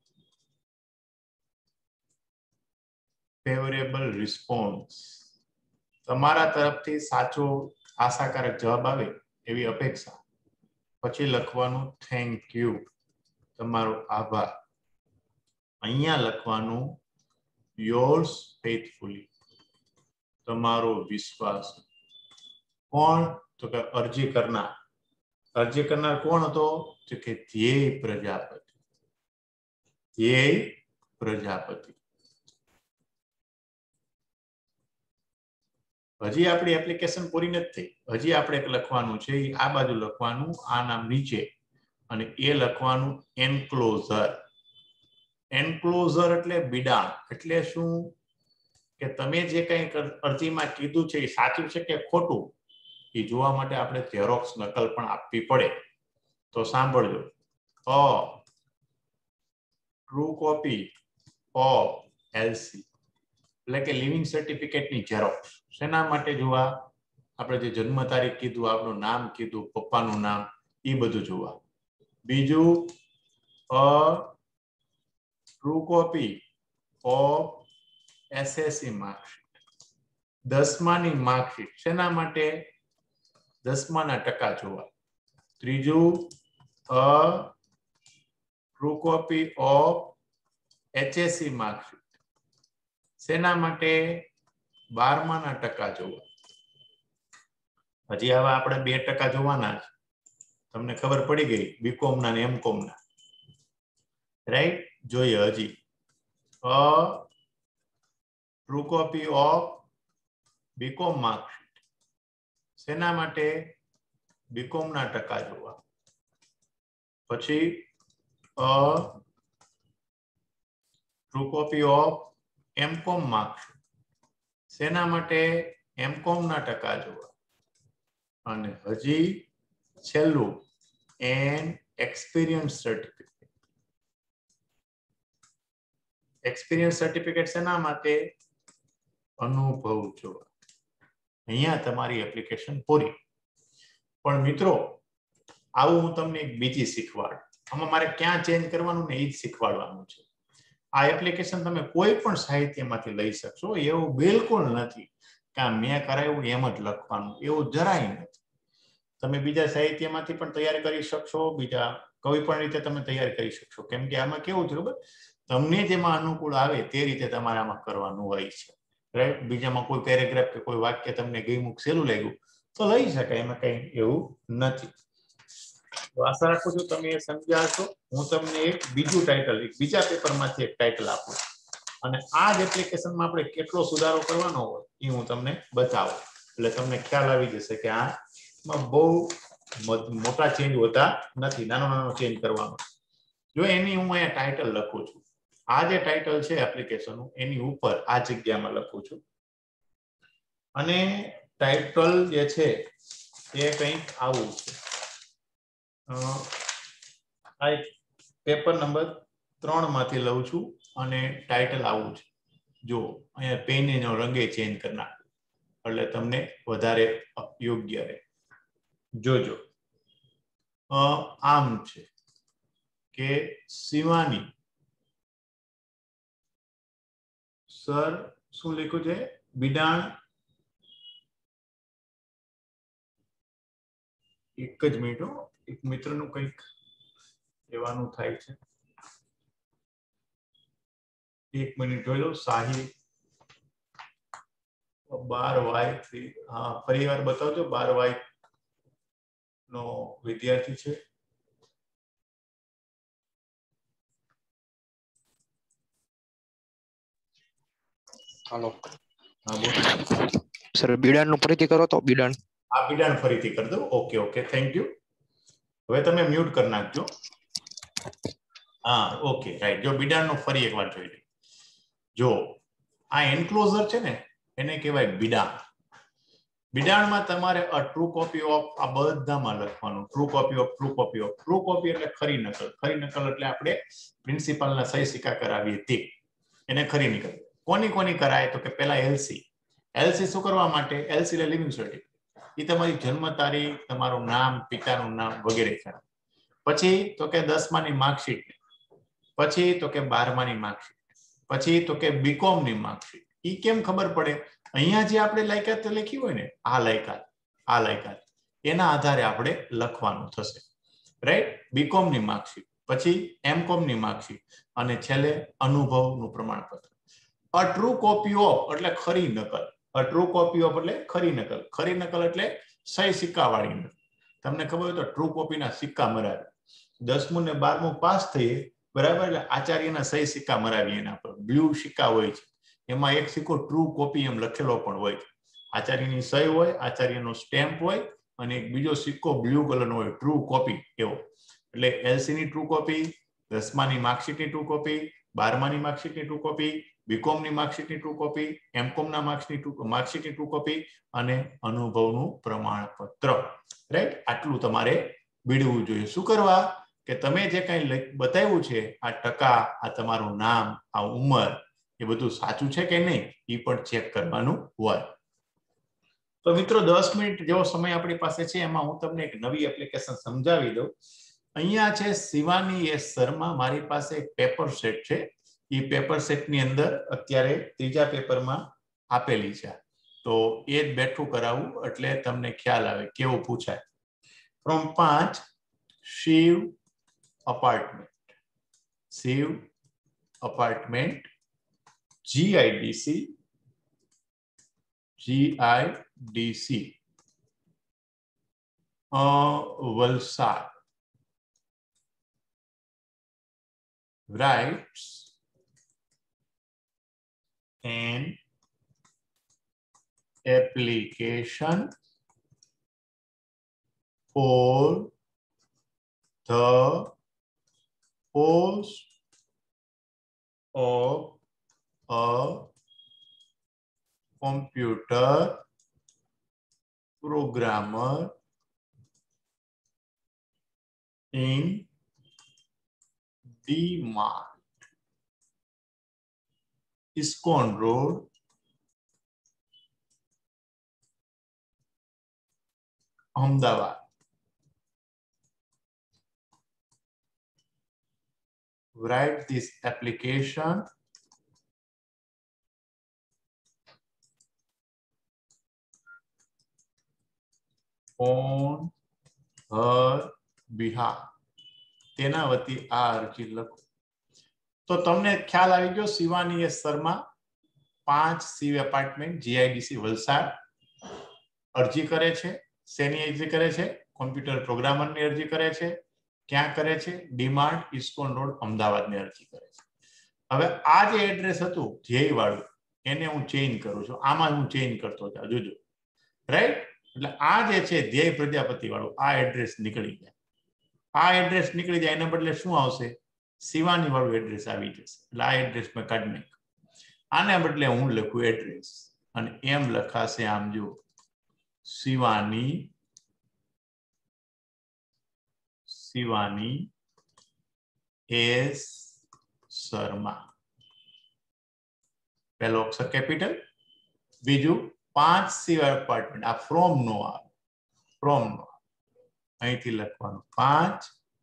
favourable response, તમારા તરફથી સાચો આશાકારક જવાબ આવે એવી અપેક્ષા. પછી લખવાનું થેન્ક યુ, તમારો આભાર. અહીંયા લખવાનું યોર્સ ફેથફુલી, તમારો વિશ્વાસ. કોણ? તો કે અરજી કરનાર. અરજી કરનાર કોણ હતો? તો કે ધ્યેય પ્રજાપતિ. ધ્યેય પ્રજાપતિ. હજી આપણી એપ્લિકેશન પૂરી નથી થઈ. હજી આપણે એક લખવાનું છે, આ બાજુ લખવાનું, આ નામ નીચે, અને એ લખવાનું એન્ક્લોઝર. એન્ક્લોઝર એટલે બિડાણ. એટલે શું? કે તમે જે કંઈ અરજીમાં કીધું છે એ સાચું છે કે ખોટું એ જોવા માટે આપણે ઝેરોક્સ નકલ પણ આપવી પડે. તો સાંભળજો, a true copy of LC એટલે કે લિવિંગ સર્ટિફિકેટની ઝેરોક્સ. શેના માટે જોવા? આપણે જે જન્મ તારીખ કીધું, આપણું નામ કીધું, પપ્પાનું નામ, એ બધું જોવા. બીજું, a true copy of SSC marksheet, દસમાની માર્કશીટ. શેના માટે? દસમાના ટકા જોવા. ત્રીજું, a true copy of HSC marksheet. શેના માટે? બારમાના ટકા જોવા. હજી હવે આપણે બે ટકા જોવાના છે. તમને ખબર પડી ગઈ બીકોમ ના ને એમકોમ ના, રાઈટ? જોઈએ હજી a true copy of BCom marksheet. શેના માટે? બીકોમ ના ટકા જોવા. પછી a true copy of MCom marksheet. શેના માટે? એમકોમ ના ટકા જોવા. અને હજી છેલ્લું an experience certificate. Experience certificate શેના માટે? અનુભવ જોવા. અહીંયા તમારી એપ્લિકેશન પૂરી. પણ મિત્રો આવું હું તમને એક બીજી શીખવાડ. આમાં મારે ક્યાં ચેન્જ કરવાનું ને એ જ શીખવાડવાનું છે. આ એપ્લિકેશન તમે કોઈ પણ સાહિત્યમાંથી લઈ શકશો, એવું બિલકુલ નથી કે મેં કરાવ્યું એમ જ લખવાનું, એવું જરાય નથી. તમે બીજા સાહિત્યમાંથી પણ તૈયાર કરી શકશો, બીજા કોઈ પણ રીતે તમે તૈયાર કરી શકશો. કેમ કે આમાં કેવું છે ખબર? તમને જેમાં અનુકૂળ આવે તે રીતે તમારે આમાં કરવાનું હોય છે, રાઈટ? બીજામાં કોઈ પેરેગ્રાફ કે કોઈ વાક્ય તમને ગયું, સહેલું લાગ્યું તો લઈ શકાય, એમાં કઈ એવું નથી. તો આશા રાખું છું તમે એ સમજ્યા છો. હું તમને એક બીજું ટાઇટલ, એક બીજા પેપરમાંથી એક ટાઇટલ આપું અને આ જ એપ્લિકેશનમાં આપણે કેટલો સુધારો કરવાનો હોય એ હું તમને બતાવું. એટલે તમને ખ્યાલ આવી જશે કે આમાં બહુ મોટા ચેન્જ હોતા નથી, નાનો નાનો ચેન્જ કરવાનો. જો એની હું અહીંયા ટાઇટલ લખું છું, આ જે ટાઇટલ છે એપ્લિકેશનનું એની ઉપર આ જગ્યામાં લખું છું અને ટાઇટલ જે છે એ કંઈક આવું છે. આ પેપર નંબર ત્રણ માંથી લઉં છું અને ટાઇટલ આવું છે. જો અહીંયા પેનનો રંગે ચેન્જ કરી નાખું એટલે તમને વધારે યોગ્ય રહે. જોજો આમ છે કે શિવાની સર શું લખ્યું છે? બિડાણ. એક જ મિનિટ, એક મિત્રનું કંઈક કહેવાનું થાય છે, એક મિનિટ જોઈ લો. સાહિલ બાર વાય થ્રી, હા ફરી વાર બતાવજો. બાર વાય નો વિદ્યાર્થી છે. હાલો હા બોલો સર. બિડાણ નું ફરીથી કરો તો. બિડાણ આ બિડાણ ફરીથી કરી દો. Okay okay, thank you. હવે તમે મ્યુટ કરી નાખજો. હા ઓકે રાઈટ. જો બિડાણ નું ફરી એકવાર જોઈ લો. જો આ એન્ક્લોઝર છે ને એને કહેવાય બિડાણ. બિડાણમાં તમારે અ ટ્રુ કોપી ઓફ આ બધામાં લખવાનું. True copy of true copy of true copy એટલે ખરી નકલ. ખરી નકલ એટલે આપણે પ્રિન્સિપાલના સહી સિક્કા કરાવીએ તે, એને ખરી નકલ. કોની કોની કરાય? તો કે પેલા એલસી. એલસી શું કરવા માટે? એલસી એટલે લિવિંગ સર્ટિફિકેટ. એ તમારી જન્મ તારીખ, તમારું નામ, પિતાનું નામ વગેરે છે. પછી તો કે દસમાની માર્કશીટ, પછી તો કે બારમાની માર્કશીટ, પછી તો કે બીકોમ ની માર્કશીટ. ઈ કેમ ખબર પડે? અહીંયા જે આપણે લાયકાત લખી હોય ને, આ લાયકાત, આ લાયકાત એના આધારે આપણે લખવાનું થશે, રાઈટ? બીકોમ ની માર્કશીટ, પછી એમકોમ ની માર્કશીટ અને છેલ્લે અનુભવનું પ્રમાણપત્ર. અ ટ્રુ કોપી ઓફ એટલે ખરી નકલ. અ ટ્રુ કોપી ઓફ એટલે ખરી નકલ. ખરી નકલ એટલે સહી સિક્કા વાળી નકલ. તમને ખબર હોય તો ટ્રુ કોપીના સિક્કા મરાવે. દસમું ને બારમું પાસ થઈએ બરાબર, એટલે આચાર્યના સહી સિક્કા મરાવીએ એના પર. બ્લુ સિક્કા હોય છે, એમાં એક સિક્કો ટ્રુ કોપી એમ લખેલો પણ હોય છે. આચાર્યની સહી હોય, આચાર્યનો સ્ટેમ્પ હોય અને એક બીજો સિક્કો બ્લુ કલરનો હોય, ટ્રુ કોપી એવો. એટલે એલસી ની ટ્રુ કોપી, દસમાની માર્કશીટની ટ્રુ કોપી, બારમાની માર્કશીટની ટ્રુ કોપી, બીકોમની માર્કશીટની ટ્રુ કોપી, એમકોમના માર્કશીટની માર્કશીટની ટ્રુ કોપી અને અનુભવનું પ્રમાણપત્ર, રાઈટ? આટલું તમારે બીડવું જોઈએ. શું કરવા? કે તમે જે કંઈ બતાવ્યું છે, આ ટકા, આ તમારું નામ, આ ઉંમર, એ બધું સાચું છે કે નહીં એ પણ ચેક કરવાનું હોય. તો મિત્રો દસ મિનિટ જેવો સમય આપણી પાસે છે, એમાં હું તમને એક નવી એપ્લિકેશન સમજાવી દઉં. અહીંયા છે શિવાની એસ શર્મા. મારી પાસે એક પેપર સેટ છે. એ પેપર સેટની અંદર અત્યારે ત્રીજા પેપરમાં આપેલી છે. તો એ જ બેઠું કરાવું એટલે તમને ખ્યાલ આવે કેવું પૂછાય. ફ્રોમ પાંચ Shiv apartment, Shiv apartment, GIDC, GIDC Valsad writes an application for the post of a computer programmer in D-Mart, ISKCON Road, Ahmedabad. Write this application on her behalf. તેના વતી આ અરજી લખો. તો તમને ખ્યાલ આવી ગયો. શિવાની એસ શર્મા, પાંચ સીવ એપાર્ટમેન્ટ, જીઆઈડીસી વલસાડ, અરજી કરે છે. શેની અરજી કરે છે? કોમ્પ્યુટર પ્રોગ્રામરની અરજી કરે છે. ક્યાં કરે છે? ડીમાર્ટ, ઇસ્કોન રોડ, અમદાવાદની અરજી કરે છે. હવે આ જે એડ્રેસ હતું ધ્યેય વાળું, એને હું ચેન્જ કરું છું. આમાં હું ચેન્જ કરતો જાઉં, જોજો. રાઈટ? એટલે આ જે છે ધ્યેય પ્રજાપતિ વાળું, આ એડ્રેસ નીકળી જાય. આ એડ્રેસ નીકળી જાય એના બદલે શું આવશે? શિવાની વાળું એડ્રેસ આવી જશે. એટલે આ એડ્રેસ મેં કાઢી નાખ્યું. આને બદલે હું લખું એડ્રેસ અને એમ લખાશે. આમ જો, શિવાની શિવાની એસ શર્મા. પહેલો અક્ષર કેપિટલ, બીજું પાંચ સીવ એપાર્ટમેન્ટ. આ ફ્રોમ નો આવે, ફ્રોમ નો અહીંથી લખવાનું પાંચ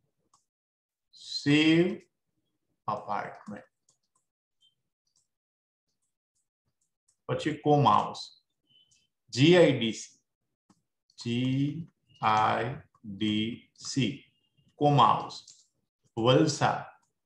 સીવ અપાર્ટમેન્ટ. પછી કોમા આવશે. જીઆઈડીસી, જીઆઈડીસી કોમા આવશે. વલસાડ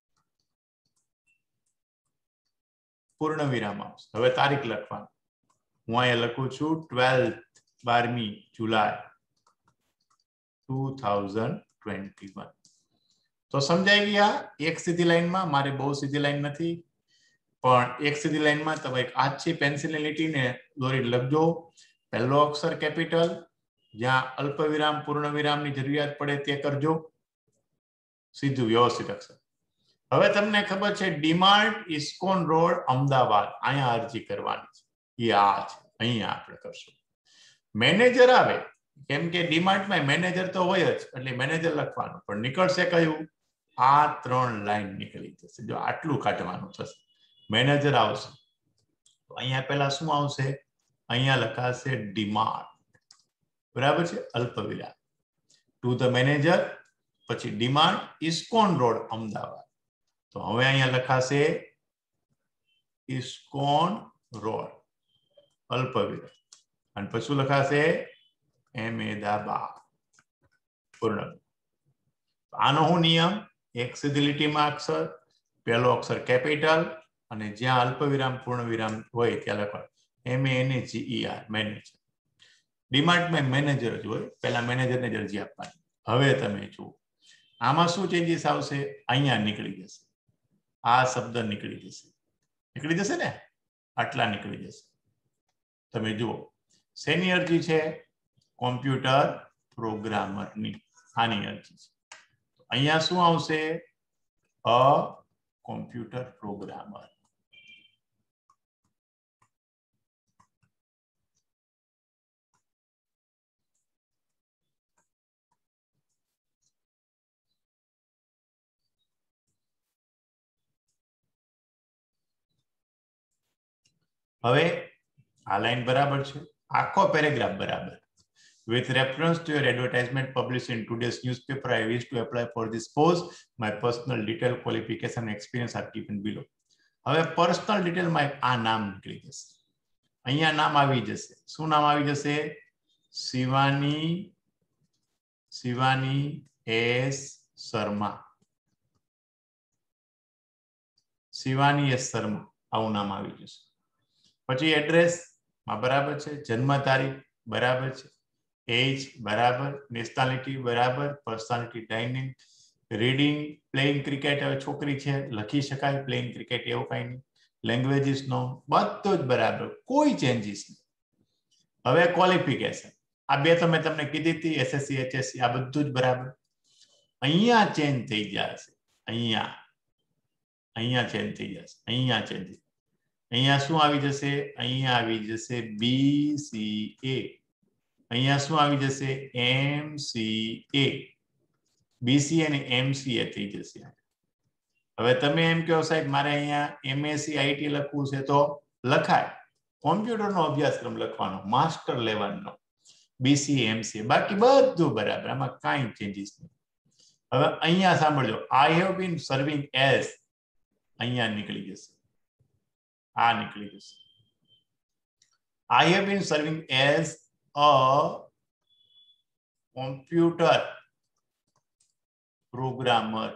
પૂર્ણ વિરામ આવશે. હવે તારીખ લખવાની. હું અહીંયા લખું છું ટ્વેલ્થ બારમી July two thousand twenty one. તો સમજાઈ ગયા? એક સીધી લાઈનમાં. મારે બહુ સીધી લાઈન નથી, પણ એક સીધી લાઈનમાં તમે એક આછી પેન્સિલની લીટીને દોરી લખજો. પહેલો અક્ષર કેપિટલ, જ્યાં અલ્પ વિરામ પૂર્ણ વિરામની જરૂરિયાત પડે તે કરજો. સીધું વ્યવસ્થિત અક્ષર. હવે તમને ખબર છે ડીમાર્ટ, ઇસ્કોન રોડ, અમદાવાદ, અહીંયા અરજી કરવાની છે. એ આ છે, અહીંયા આપણે કરશું. મેનેજર આવે, કેમ કે ડીમાર્ટમાં મેનેજર તો હોય જ, એટલે મેનેજર લખવાનું. પણ નીકળશે કયું? આ ત્રણ લાઈન નીકળી જશે. જો આટલું કાઢવાનું થશે. મેનેજર આવશે તો અહીંયા પહેલા શું આવશે? અહીંયા લખાશે ડીમાર્ટ. બરાબર છે? અલ્પ વિરામ ટુ ધ મેનેજર, પછી ડીમાર્ટ, ઇસ્કોન રોડ, અમદાવાદ. તો હવે અહીંયા લખાશે ઇસ્કોન રોડ, અલ્પ વિરામ, અને પછી લખાશે અહેમદાબાદ, પૂર્ણ. આનો હું નિયમ? એક સીધી લીટીમાં અક્ષર, પહેલો અક્ષર કેપિટલ, અને જ્યાં અલ્પ વિરામ પૂર્ણ વિરામ હોય ત્યાં લખવાનું M A N A G E R, manager. ડીમાર્ટમાં મેનેજર જ હોય, પહેલા મેનેજરને જ અરજી આપવાની. હવે તમે જુઓ આમાં શું ચેન્જીસ આવશે? અહીંયા નીકળી જશે, આ શબ્દ નીકળી જશે. નીકળી જશે ને? આટલા નીકળી જશે. તમે જુઓ શેની અરજી છે? કોમ્પ્યુટર પ્રોગ્રામરની. આની અરજી છે. અહીંયા શું આવશે? A computer programmer. હવે આ લાઈન બરાબર છે, આખો પેરેગ્રાફ બરાબર. With reference to your advertisement published in today's newspaper, I wish to apply for this post. My personal detail, qualification, and experience are given below. હવે પર્સનલ ડિટેલમાં આ નામ નીકળી જશે. અહીંયા નામ આવી જશે. શું નામ આવી જશે? શિવાની શિવાની એસ શર્મા. શિવાની એસ શર્મા આવું નામ આવી જશે. પછી એડ્રેસ માં બરાબર છે, જન્મ તારીખ બરાબર છે, એજ બરાબર, નેશનાલિટી બરાબર, personality dining, reading, playing cricket, હવે છોકરી છે લખી શકાય પ્લેઇંગ ક્રિકેટ, એવું કઈ નહીં. લેંગ્વેજીસ નો બધું જ બરાબર, કોઈ ચેન્જીસ નહીં. હવે ક્વોલિફિકેશન, આ બે તો મેં તમને કીધી હતી, એસએસસી એચએસસી આ બધું જ બરાબર. અહીંયા ચેન્જ થઈ જશે, અહીંયા અહીંયા ચેન્જ થઈ જશે, અહીંયા ચેન્જ, અહીંયા શું આવી જશે, અહીંયા આવી જશે બીસીએ, અહીંયા શું આવી જશે એમસીએ, બીસીએ અને એમસીએ થઈ જશે. હવે તમે એમ કહો સાહેબ મારે અહીંયા એમએસસી આઈટી લખવું છે તો લખાય, કોમ્પ્યુટરનો અભ્યાસક્રમ લખવાનો, માસ્ટર લેવાનો, બીસીએ એમસીએ, બાકી બધું બરાબર, આમાં કાંઈ ચેન્જીસ નહીં. હવે અહીંયા સાંભળજો, I have been serving as, અહીંયા નીકળી જશે, આ નીકળી જશે. I have been serving as a computer programmer.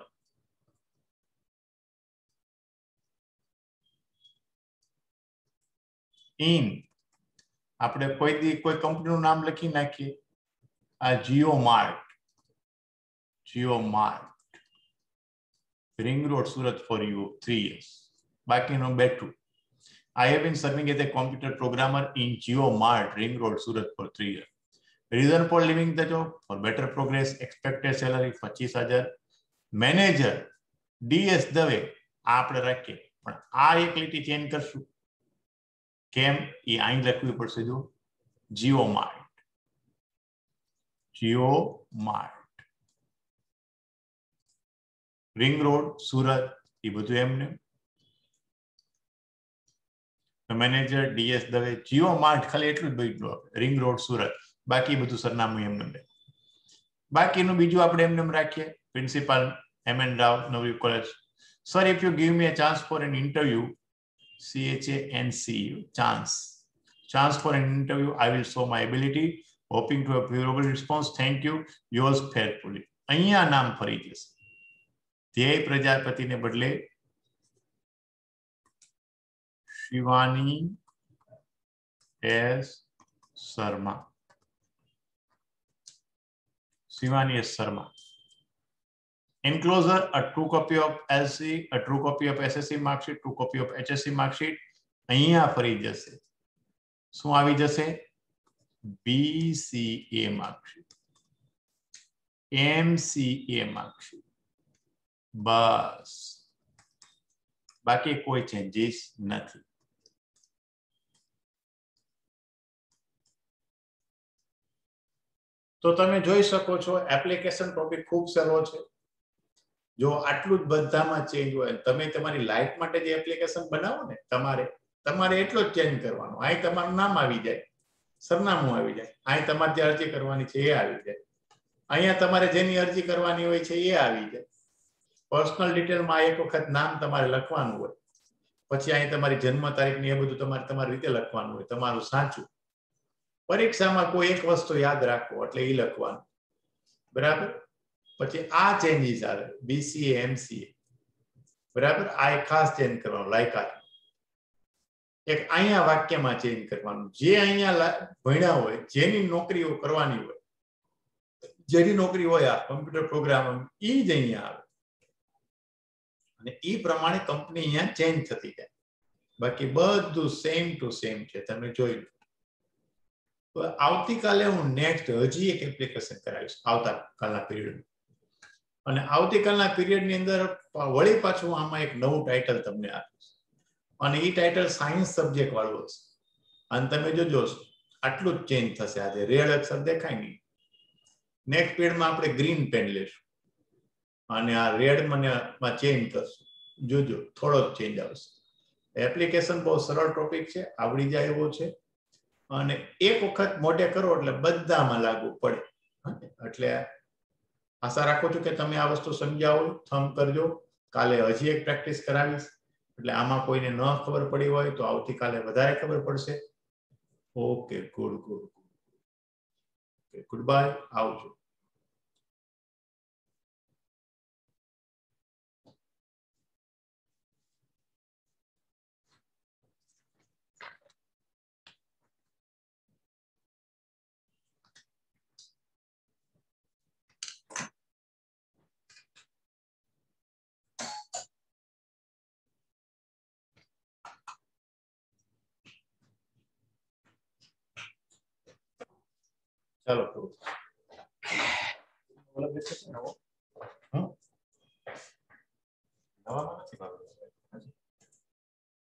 In આપણે કોઈ દી કોઈ કંપનીનું નામ લખી નાખીએ, આ Jio mart, Jio mart, ring road Surat four you three years, બાકીનું બેઠું. I have been serving as a computer programmer in Geo Mart, Ring Road, Surat for three years. Reason for leaving the job? For better progress, expected salary પચીસ હજાર. Manager DS Dave આપણે રાખીએ, પણ આ એક લીટી ચેન્જ કરશું. કેમ એ અહીં લખવી પડશે, જો Jio mart, Jio mart, ring road Surat, એ બધું એમને. Manager DS Dave, Jio mart ખાલી એટલું જ બધું, રિંગ રોડ સુરત, બાકી બધું સરનામું એમને. બાકીનું બીજું આપણે એમને રાખીએ. પ્રિન્સિપાલ એમ એન રાવ, નવી college. Sir if you give me a chance for an interview, C H A N C U, chance, chance for an interview, I will show my ability, hoping to a favourable response, thank you, yours faithfully. અહીંયા નામ ફરી જશે, ધ્યેય પ્રજાપતિને બદલે Shivani S Sharma, Shivani S Sharma. Enclosure, a true copy of L C, a true copy of S S C mark sheet, true copy of H S C mark sheet. અહીંયા ફરી જશે, શું આવી જશે, BCA mark sheet, MCA mark sheet, બસ, બાકી કોઈ changes નથી. તો તમે જોઈ શકો છો એપ્લિકેશન ટોપિક ખૂબ સહેલો છે. જો આટલું જ બધામાં ચેન્જ હોય, તમે તમારી લાઈફ માટે જે એપ્લિકેશન બનાવો ને, તમારે તમારે એટલો જ ચેન્જ કરવાનો. અહીં તમારું નામ આવી જાય, સરનામું આવી જાય, અહીં તમારે જે અરજી કરવાની છે એ આવી જાય, અહીંયા તમારે જેની અરજી કરવાની હોય છે એ આવી જાય. પર્સનલ ડિટેલમાં એક વખત નામ તમારે લખવાનું હોય, પછી અહીં તમારી જન્મ તારીખ ને એ બધું તમારે તમારી રીતે લખવાનું હોય, તમારું સાચું. પરીક્ષામાં કોઈ એક વસ્તુ યાદ રાખો એટલે એ લખવાનું, બરાબર. પછી આ ચેન્જીસ આવે, બીસીએ એમસીએ, બરાબર. આ એક ખાસ ચેન્જ કરવાનું, લાયકાત. એક અહીંયા વાક્યમાં ચેન્જ કરવાનું, જે અહીંયા ભણ્યા હોય, જેની નોકરીઓ કરવાની હોય, જેની નોકરી હોય આ કમ્પ્યુટર પ્રોગ્રામ, એ જ અહીંયા આવે અને એ પ્રમાણે કંપની અહીંયા ચેન્જ થતી જાય. બાકી બધું સેમ ટુ સેમ છે, તમે જોઈ લો. તો આવતીકાલે હું નેક્સ્ટ હજી એક એપ્લિકેશન કરાવીશ આવતીકાલના પીરિયડ, અને આવતીકાલના પીરિયડની અંદર વળી પાછું આમાં એક નવું ટાઇટલ તમને આપીશ, અને એ ટાઇટલ સાયન્સ સબ્જેક્ટ વાળું હશે. અને તમે જોજો આટલું જ ચેન્જ થશે. આજે રેડ અક્ષર દેખાય નહીં, નેક્સ્ટ પીરિયડમાં આપણે ગ્રીન પેન લેશું અને આ રેડ મને ચેન્જ કરશું. જોજો થોડો જ ચેન્જ આવશે. એપ્લિકેશન બહુ સરળ ટોપિક છે, આવડી જાય એવો છે, અને એક વખત મોઢે કરો એટલે બધામાં લાગુ પડે. એટલે આશા રાખું છું કે તમે આ વસ્તુ સમજ્યા હોય. થંબ કરજો. કાલે હજી એક પ્રેક્ટિસ કરાવીશ, એટલે આમાં કોઈને ન ખબર પડી હોય તો આવતીકાલે વધારે ખબર પડશે. Okay, good good good good bye, આવજો. ચાલો પૂરું.